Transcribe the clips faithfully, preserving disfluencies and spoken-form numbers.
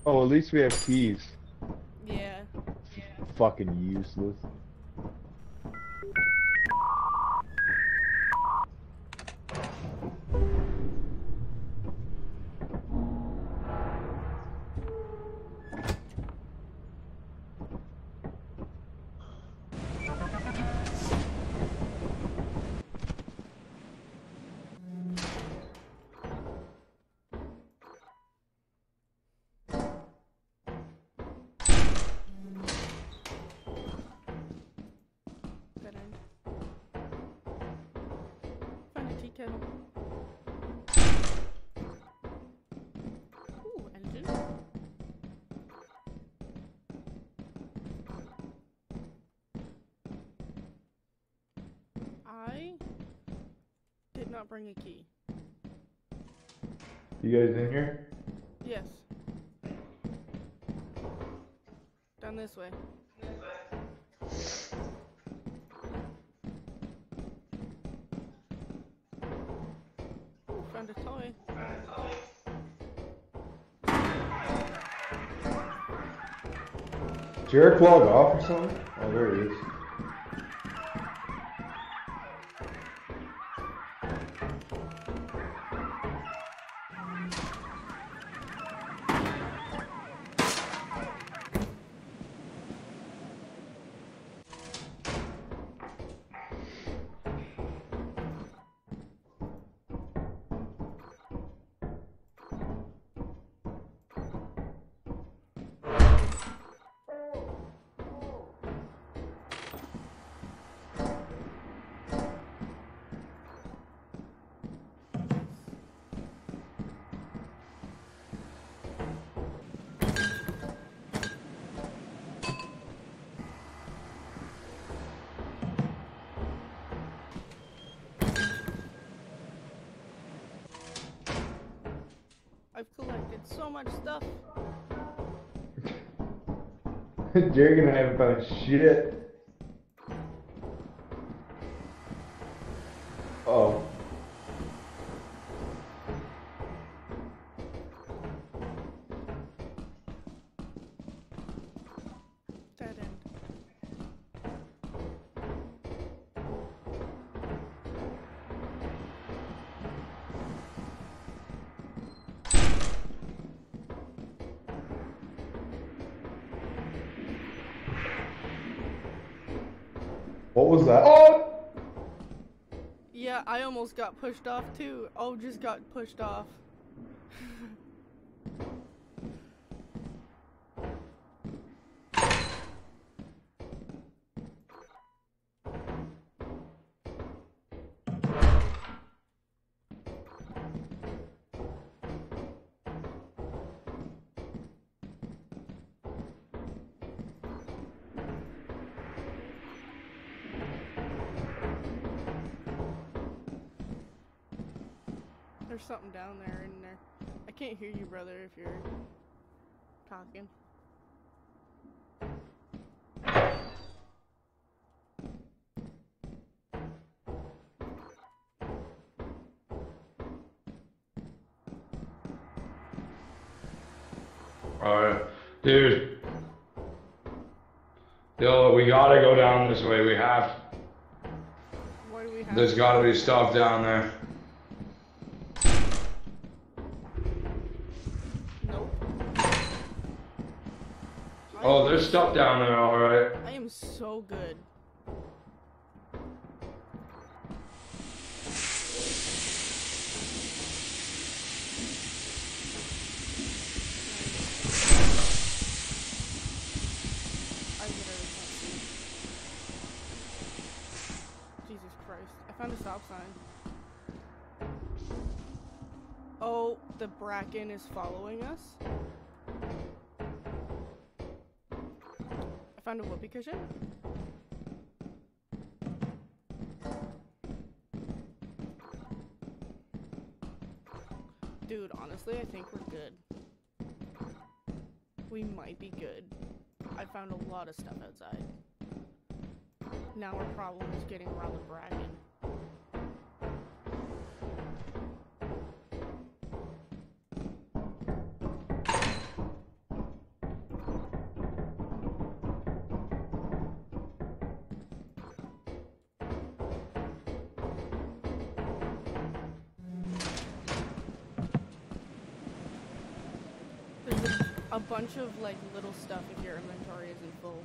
Oh, at least we have keys. Yeah. Fucking useless. Dead end. Find a tea kettle. Ooh, engine. I did not bring a key. You guys in here? Yes. Down this way. Ooh, found a toy. Did Jarek log off or something? Oh, there he is. I've collected so much stuff. Jarek and I haven't found shit. Oh. Dead end. What was that? Oh! Yeah, I almost got pushed off too. Oh, just got pushed off. There's something down there in there. I can't hear you, brother, if you're talking. Alright, dude. Yo, we gotta go down this way. We have. Why do we have There's to gotta go? be stuff down there. Nope. Oh, there's stuff down there, alright. I am so good. I literally can't see. Jesus Christ. I found a stop sign. Oh, the bracken is following us. I found a whoopee cushion. Dude, honestly, I think we're good. We might be good. I found a lot of stuff outside. Now our problem is getting around the bracken. a bunch of like little stuff if your inventory isn't full.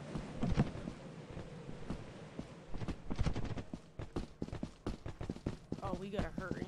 Oh, we gotta hurry.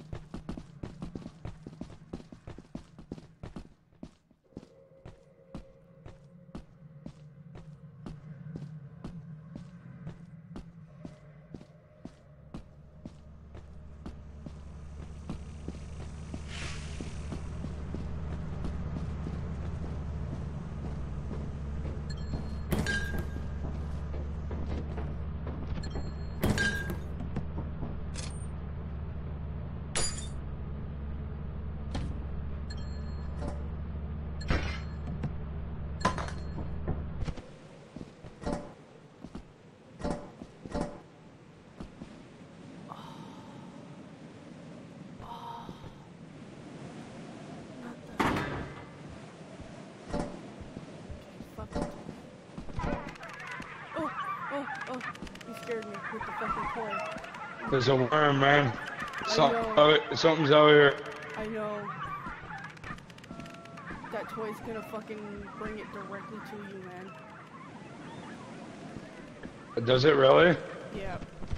Oh, you scared me with the fucking toy. There's a worm, man. Some, know. oh, something's over here. I know. That toy's gonna fucking bring it directly to you, man. Does it really? Yeah.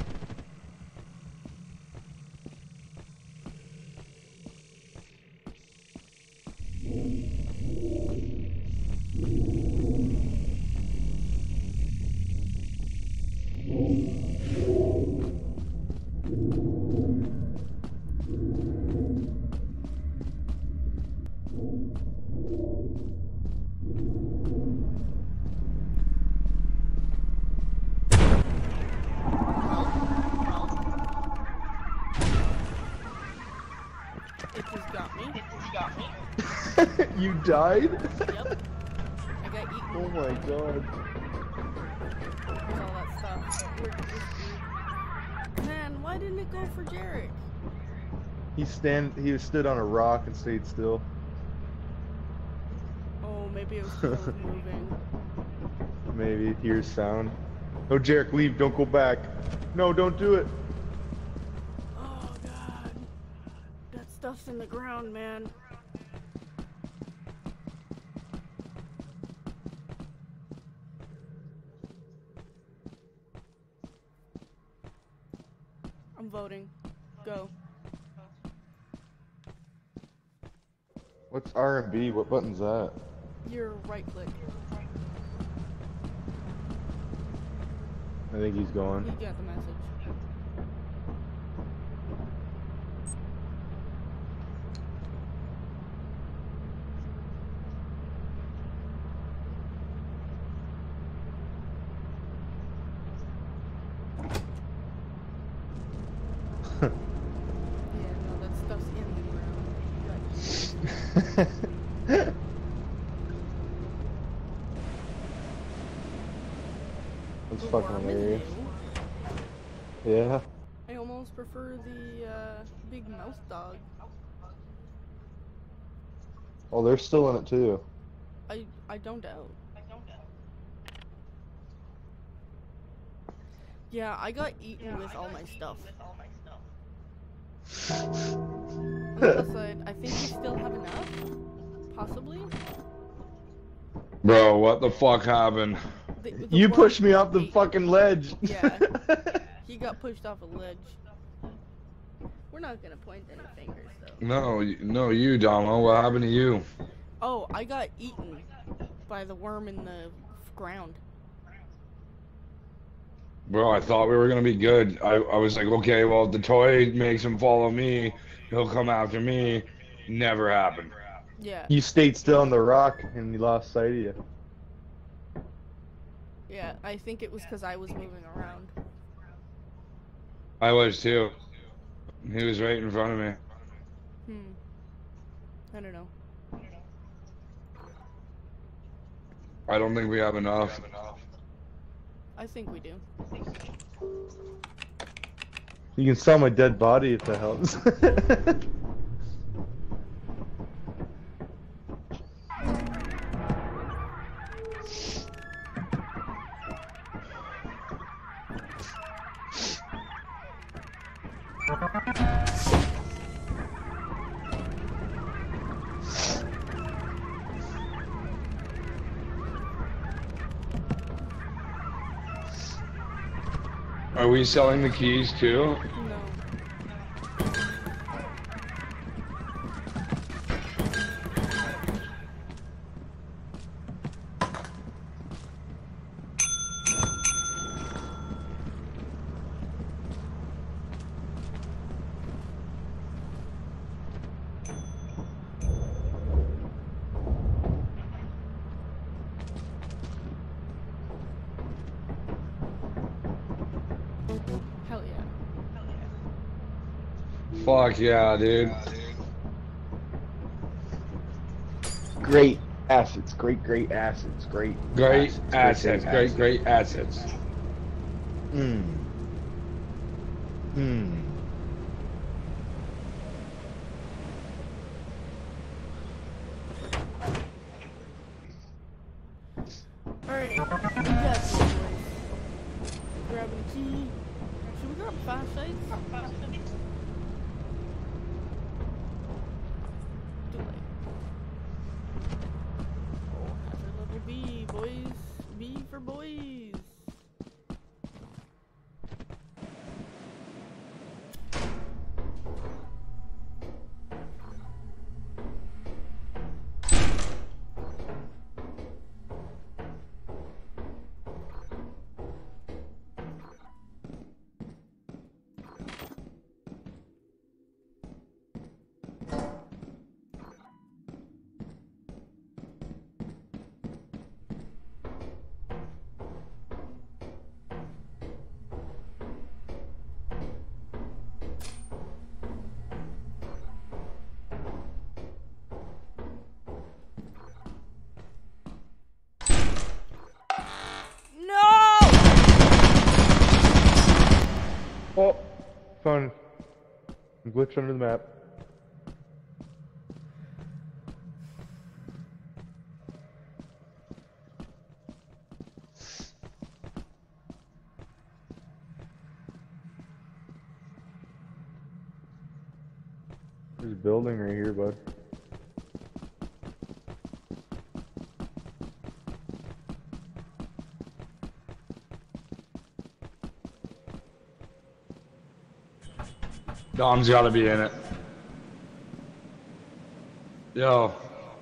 It just got me. It just got me. You died? Yep. I got eaten. Oh my god. With all that stuff. Where did this be? Man, why didn't it go for Jarek? He stand. He stood on a rock and stayed still. Oh, maybe it was because I was moving. Maybe hears sound. No, Jarek, leave. Don't go back. No, don't do it. Oh god. That stuff's in the ground, man. I'm voting. Go. What's R and B? What button's that? Your right click. I think he's You going. got the message. Yeah, no, that stuff's in the ground. You got That's The fucking worm is hilarious. new. Yeah. I almost prefer the uh, big mouse dog. Oh, they're still in it too. I I don't doubt. Yeah, I got eaten with all my stuff. On the plus side, I think we still have enough. Possibly. Bro, what the fuck happened? The, the You worm pushed me off the ate- fucking ledge. Yeah. He got pushed off a ledge. We're not gonna point any fingers though. No, y- no, you, Domo. What happened to you? Oh, I got eaten by the worm in the ground. Bro, I thought we were gonna be good. I, I was like, okay, well, if the toy makes him follow me, he'll come after me. Never happened. Yeah. You stayed still on the rock and you lost sight of you. Yeah, I think it was because I was moving around. I was too. He was right in front of me. Hmm. I don't know. I don't think we have enough. I think we do. You can sell my dead body if that helps. Are we selling the keys too? No. Hell yeah. Fuck yeah, dude. Great assets, great, great assets, great. Great assets, assets, great, great assets. Hmm. Hmm. Alright, we got this, boys. Grabbing a key. Should we grab flashlights? Too late. Oh, hazard level B, boys. B for boys. No! Oh, found a glitch under the map. There's a building right here, bud. Dom's gotta be in it. Yo.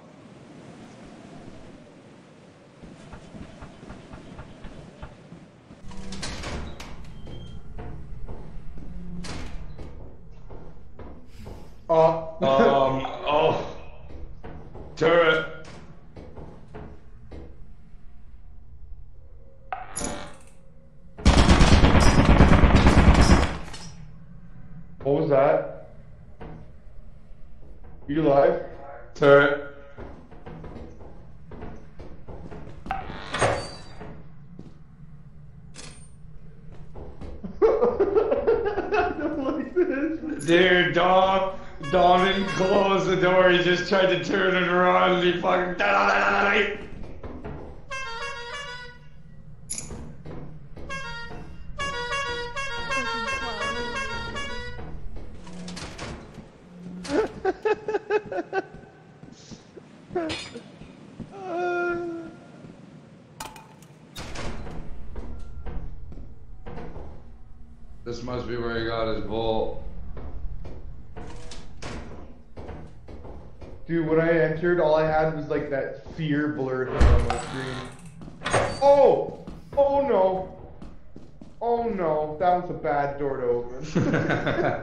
Oh. Um, oh. Turret. What was that? You alive? Turret. I don't like this. Dude, Dom, Dom didn't close the door. He just tried to turn and run. He fucking. This must be where he got his bolt. Dude, when I entered, all I had was like that fear blur thing on my screen. Oh! Oh no! Oh no, that was a bad door to open.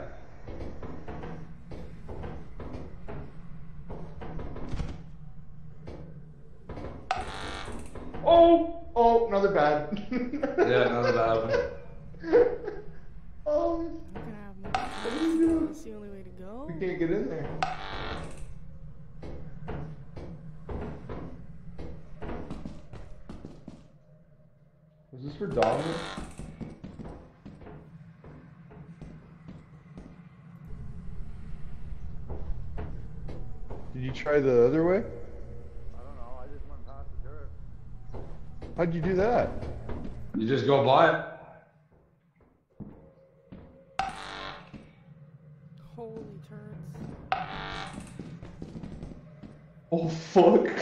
Oh! Oh, another bad. Yeah, another bad one. Oh, I'm gonna have more. what are you doing? That's the only way to go. We can't get in there. Was this for dogs? Did you try the other way? I don't know, I just went past the turret. How'd you do that? You just go by it. Holy turrets. Oh fuck.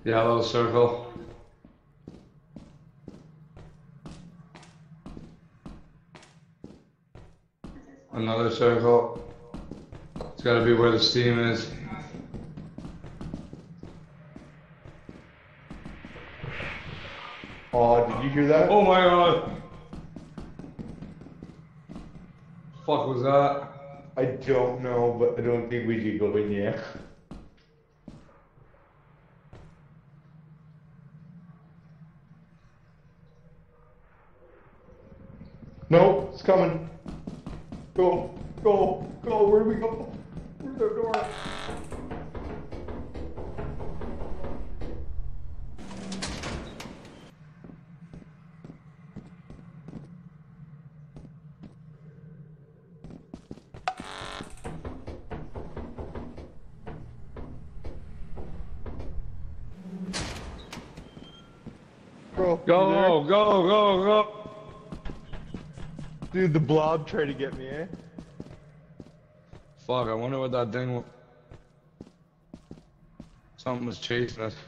Yeah, a little circle. Another circle. It's gotta be where the steam is. Oh, did you hear that? Oh my god! Fuck was that? I don't know, but I don't think we should go in yet. No, it's coming. Go, go, go. Where do we go? Where's the door? Bro, you Go, there? go, go, go! Dude, the blob tried to get me, eh? Fuck, I wonder what that thing was. Something was chasing us.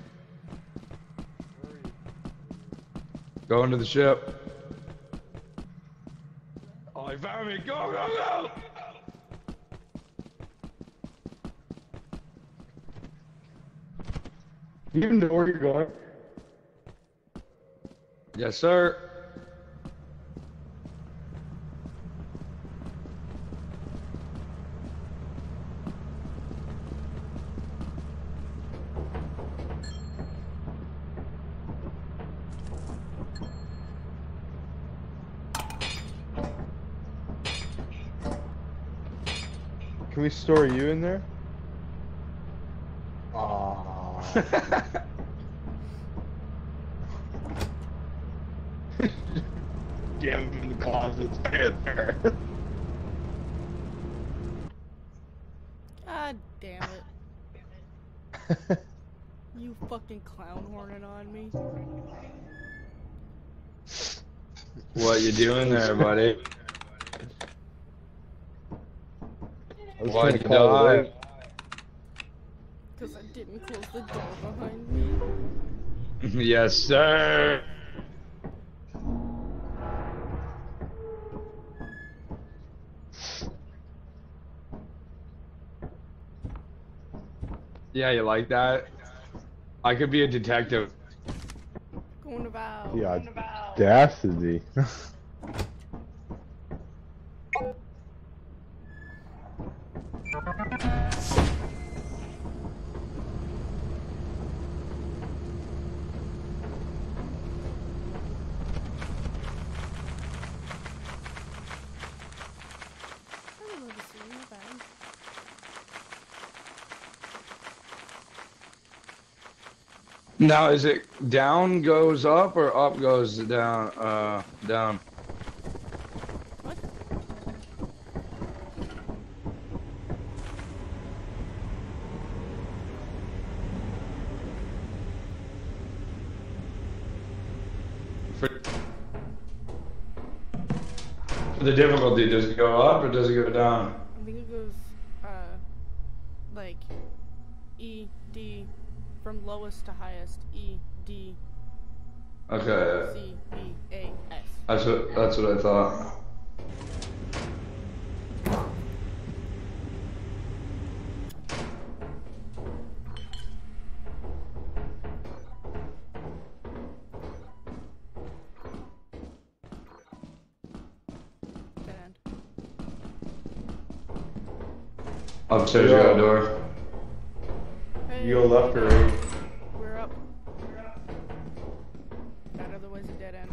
Go into the ship. Oh, he found me! Go, go, go! Do you even know where you're going? Yes, sir. Can we store you in there? Aww. Jam him in the closet. Stay in there. God damn it. You fucking clown horning on me. What you doing there, buddy? I was Why'd gonna you call it die? in. Because I didn't close the door behind me. Yes, sir. Yeah, you like that? I could be a detective. Going about. Yeah, Going about. audacity. I don't know this is not bad. Now, is it down goes up or up goes down? Uh, down. What? For, for the difficulty, does it go up or does it go down? I think it goes, uh, like, E, D, from lowest to highest, E, D, Okay, C, B, A, S. that's what that's what I thought. Dead end. Upstairs, you got a door. Hey, You go left or right? We're up. That otherwise a dead end.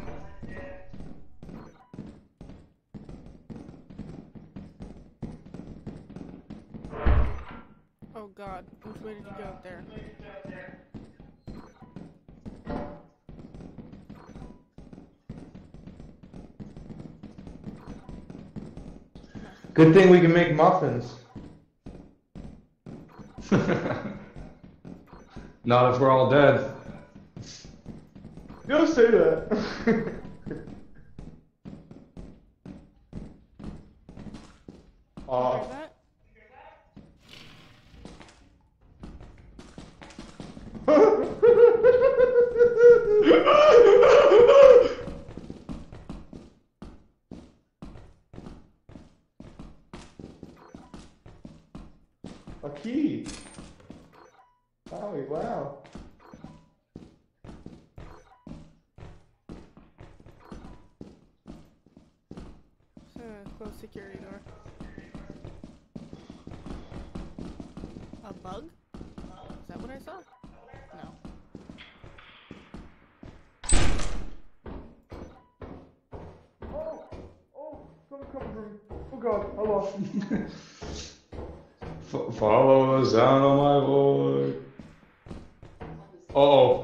Oh god, which way did you go up there? Good thing we can make muffins. Not if we're all dead. You don't say that. Hear Aw. that? Close security door. A bug? Is that what I saw? No. Oh, oh, someone's coming for me. Oh god, I lost him. F follow the sound of my voice. Uh oh.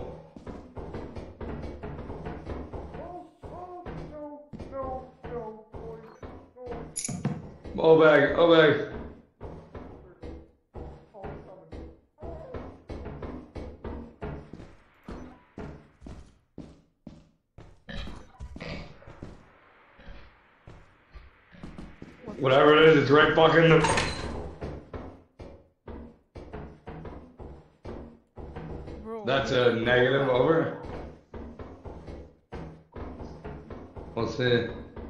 Oh, oh, no, no, no, boys, no. Oh bag, oh bag. Oh, it's coming. Whatever it is, it's right fucking the. That's a negative over. Let's see.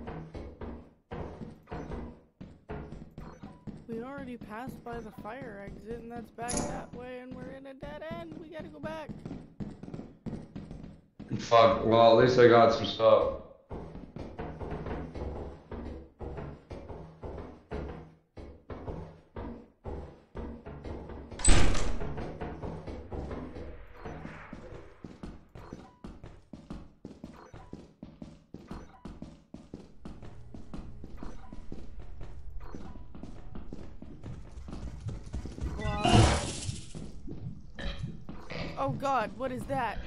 We already passed by the fire exit, and that's back that way, and we're in a dead end. We gotta go back. Fuck, well, at least I got some stuff. Oh god, what is that?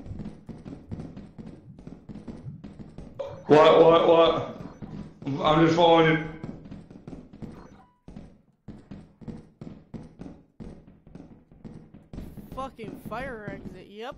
What, what, what? I'm just following you. Fucking fire exit, yep.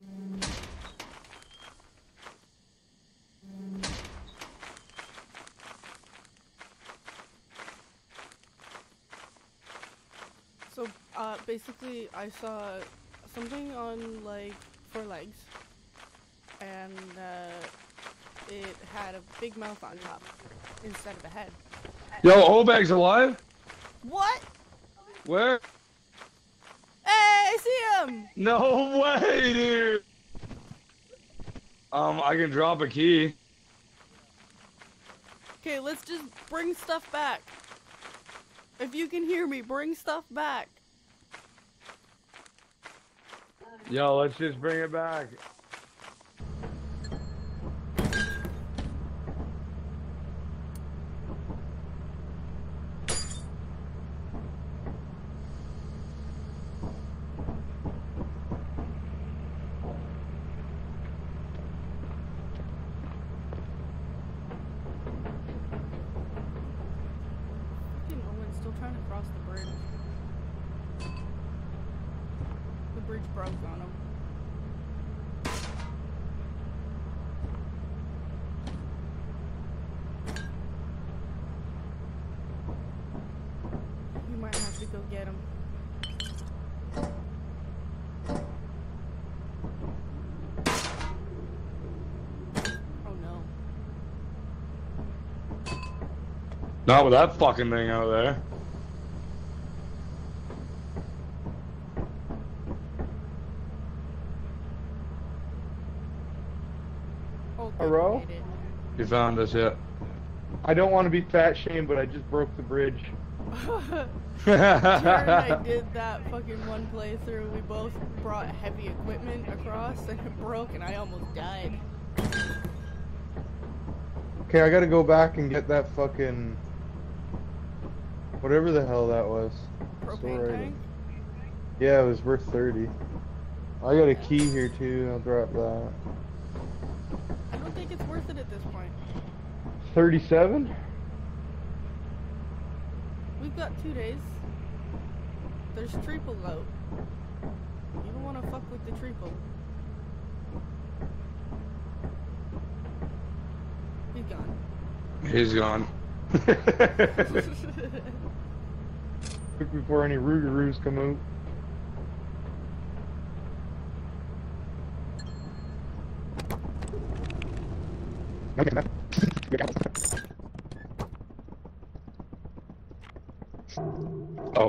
So, uh, basically, I saw something on, like, four legs, and, uh, it had a big mouth on top, instead of a head. Yo, Obag's alive? What? Where? Hey, I see him! No way, dude! Um, I can drop a key. Okay, let's just bring stuff back. If you can hear me, bring stuff back. Yo, let's just bring it back. Fucking Owen's still trying to cross the bridge. The bridge broke on him. You might have to go get him. Oh no. Not with that fucking thing out there. Oh, good, Hello? you made it. You found us yet? I don't want to be fat shamed, but I just broke the bridge. Jared and I did that fucking one playthrough. We both brought heavy equipment across and it broke and I almost died. Okay, I gotta go back and get that fucking... whatever the hell that was. Propane Store item. tank? Yeah, it was worth thirty. I got a key here too, I'll drop that. I don't think it's worth it at this point. thirty-seven? We've got two days. There's triple out. You don't want to fuck with the triple. He's gone. He's gone. Quick before any Rougaroos come out. Okay, Oh.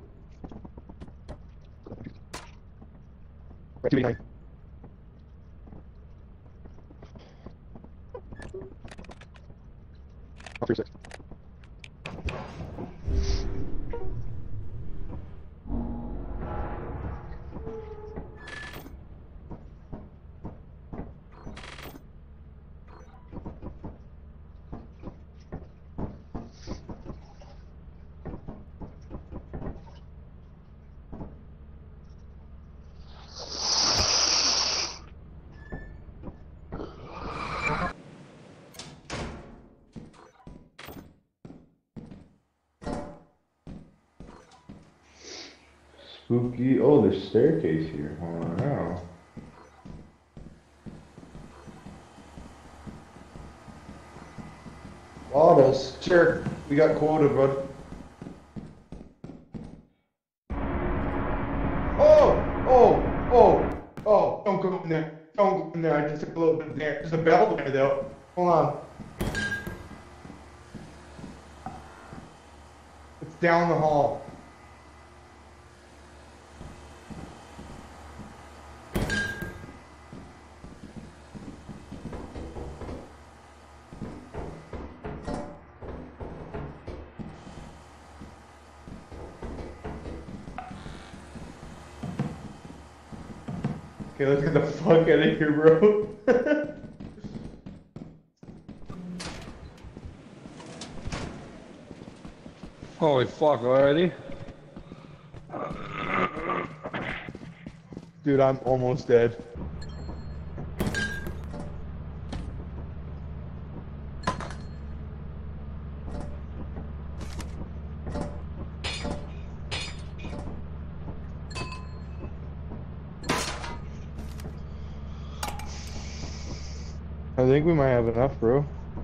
right, two eighty-nine. Oh, three six. Spooky. Oh, there's staircase here. Oh, wow. Bottles. Sure. We got quota, bud. Oh! Oh! Oh! Oh! Don't go in there. Don't go in there. I just took a little bit there. There's a bell there, though. Hold on. It's down the hall. Okay, let's get the fuck out of here, bro. Holy fuck, already? Dude, I'm almost dead. I think we might have enough, bro.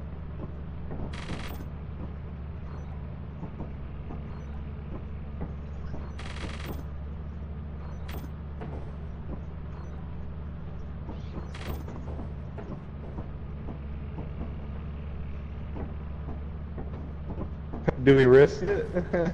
Do we risk it?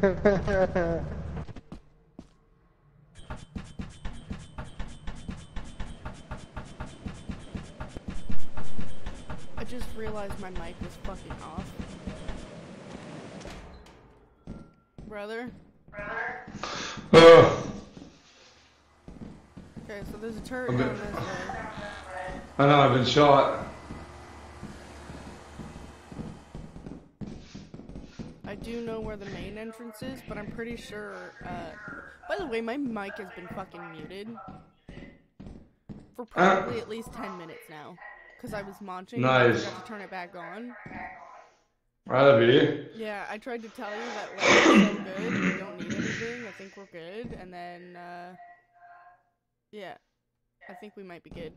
I just realized my mic was fucking off. Brother? Oh, Okay, so there's a turret I'm down bit- this way. I know, I've been shot. I do know where the main entrance is, but I'm pretty sure, uh... By the way, my mic has been fucking muted. For probably Uh. at least ten minutes now. Because I was munching Nice. and I forgot to turn it back on. That'd be. Yeah, I tried to tell you that, like, we're so good, we don't need anything, I think we're good, and then, uh... yeah, I think we might be good.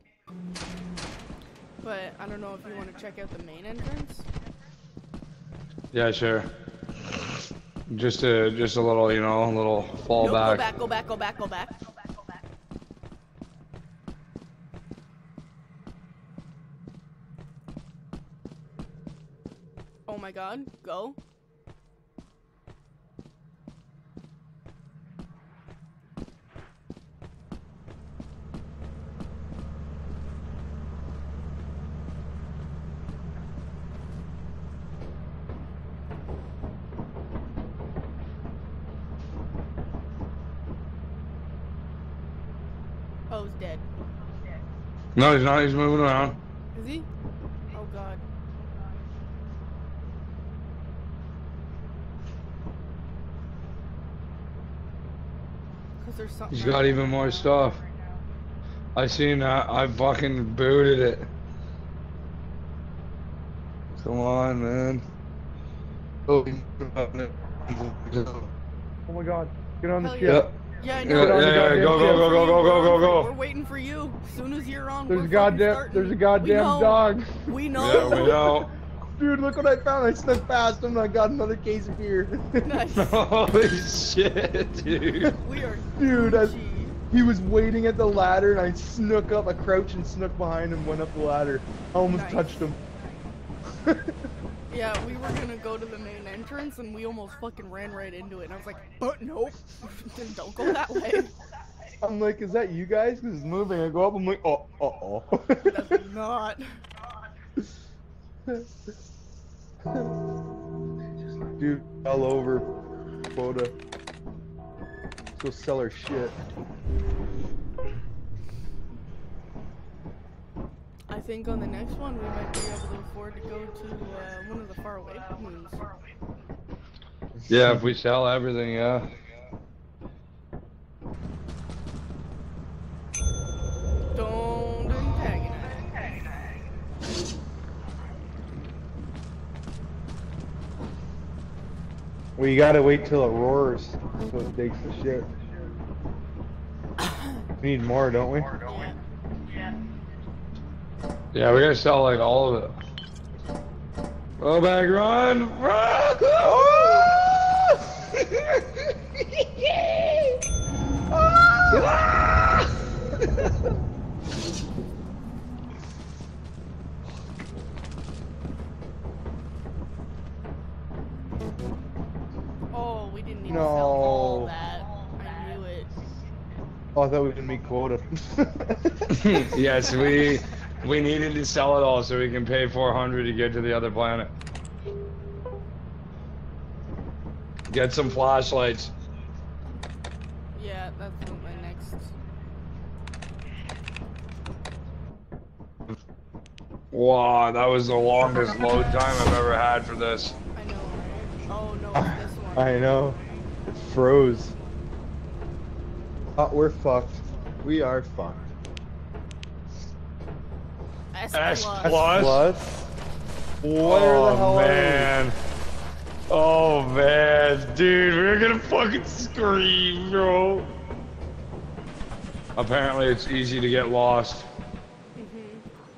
But I don't know if you want to check out the main entrance. Yeah, sure. Just a just a little, you know, a little fall Nope, back. go back, go back, go back, go back. Oh my god, go. Oh, he's dead. No, he's not. He's moving around. Is he? Oh god. Cause there's something. He's right got now. even more stuff. I seen that. I fucking booted it. Come on, man. Oh my god, get on the Hell ship. Yep. Yeah, I Yeah, know. yeah, yeah, go, go, go, go, go, go, go, go. We're waiting for you. As soon as you're on, There's we're a goddamn, fucking there's a starting. goddamn We know. dog. We Yeah, know. we know. Dude, look what I found. I snuck past him and I got another case of beer. Nice. Holy shit, dude. We are. Dude, I, Gucci. he was waiting at the ladder and I snuck up, I crouched and snuck behind him, went up the ladder. I almost Nice. touched him. Yeah, we were gonna go to the main entrance and we almost fucking ran right into it. And I was like, but nope. Don't go that way. I'm like, is that you guys? Because it's moving. I go up, I'm like, oh, uh-oh. That's not. Dude, all over quota. Let's go sell our shit. I think on the next one we might be able to afford to go to uh, one of the faraway moons. Yeah, if we sell everything, yeah. Don't antagonize. Well, you gotta wait till it roars, so it takes the shit. We need more, don't we? Yeah. Yeah, we gotta sell like all of it. Go back, run! Run! Oh, we didn't need No. to sell all that. I knew it. Oh, I thought we didn't meet quota. Yes, we we needed to sell it all so we can pay four hundred to get to the other planet. Get some flashlights. Yeah, that's what my next. Wow, that was the longest load time I've ever had for this. I know, right? Oh no, it's this one. I know. It froze. Oh, we're fucked. We are fucked. S S plus. plus? Plus? Where oh, the hell man. Oh man, dude, we're gonna fucking scream, bro. Apparently it's easy to get lost. Mhm.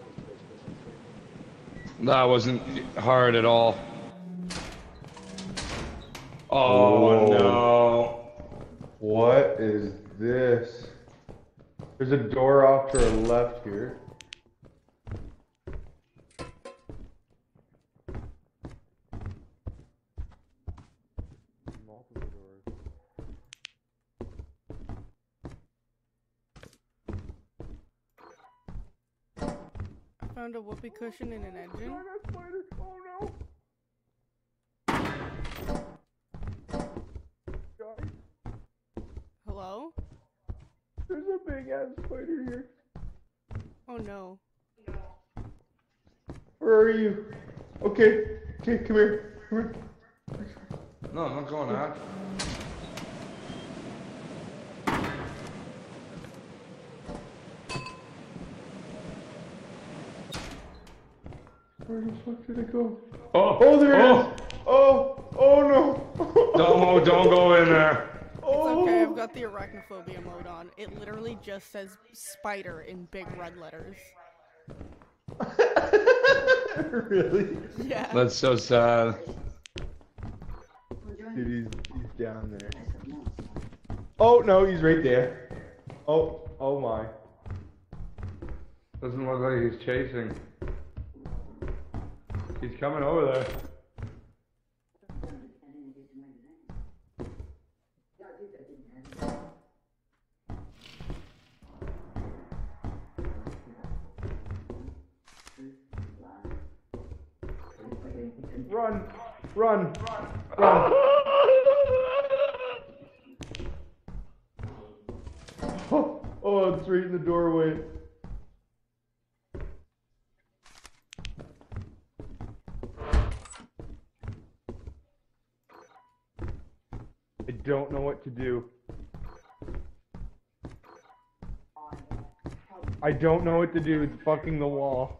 That wasn't hard at all. Oh Whoa. no. What is this? There's a door off to our left here. Multiple doors. I found a whoopee cushion in an engine. Oh no! Guys, Hello? there's a big ass spider here. Oh no. Where are you? Okay, okay, come here. Come here. No, I'm not going out. Where the fuck did it go? Oh, Oh, there it oh. is! Oh, oh no! Don't, don't go in there. It's Oh. okay, I've got the arachnophobia mode on. It literally just says spider in big red letters. Really? Yeah. That's so sad. Dude, he's, he's down there. Oh no, he's right there. Oh, oh my. Doesn't look like he's chasing. He's coming over there. Run, run, run. Oh, oh, it's right in the doorway. I don't know what to do. I don't know what to do. It's fucking the wall.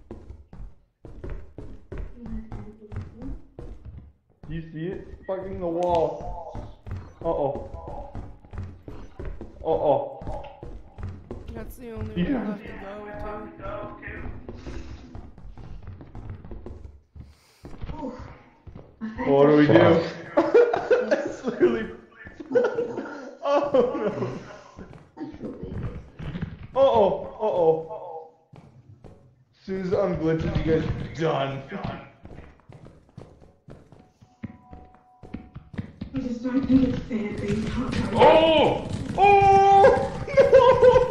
Do you see it? It's fucking the wall. Uh-oh. Uh-oh. That's the only Yeah. one left to go to. What do we do? Fuck. It's literally... Oh no. Uh-oh. Uh-oh. As soon as it unglitches, you guys are done. Oh! Oh! No!